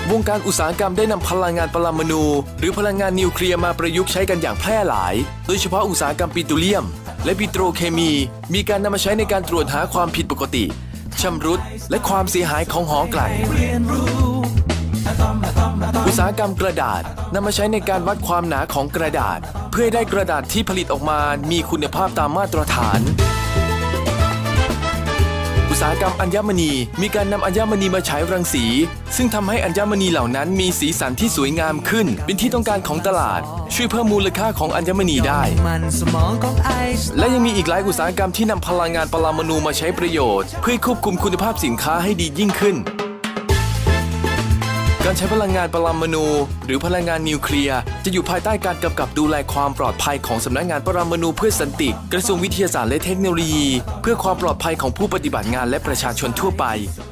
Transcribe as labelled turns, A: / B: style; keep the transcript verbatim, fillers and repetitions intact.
A: วงการอุตสาหกรรมได้นำพลังงานปรมาณูหรือพลังงานนิวเคลียร์มาประยุกต์ใช้กันอย่างแพร่หลายโดยเฉพาะอุตสาหกรรมปิโตรเลียมและปิโตรเคมีมีการนำมาใช้ในการตรวจหาความผิดปกติชำรุดและความเสียหายของหอกลั่นอุตสาหกรรมกระดาษนำมาใช้ในการวัดความหนาของกระดาษเพื่อให้ได้กระดาษที่ผลิตออกมามีคุณภาพตามมาตรฐานอุตสาหกรรมอัญมณีมีการนำอัญมณีมาฉายรังสีซึ่งทำให้อัญมณีเหล่านั้นมีสีสันที่สวยงามขึ้นเป็นที่ต้องการของตลาดช่วยเพิ่มมูลค่าของอัญมณีได้และยังมีอีกหลายอุตสาหกรรมที่นำพลังงานปรมาณูมาใช้ประโยชน์เพื่อควบคุมคุณภาพสินค้าให้ดียิ่งขึ้นการใช้พลังงานปรมาณูหรือพลังงานนิวเคลียร์จะอยู่ภายใต้การกำกับดูแลความปลอดภัยของสำนักงานปรมาณูเพื่อสันติกระทรวงวิทยาศาสตร์และเทคโนโลยีเพื่อความปลอดภัยของผู้ปฏิบัติงานและประชาชนทั่วไป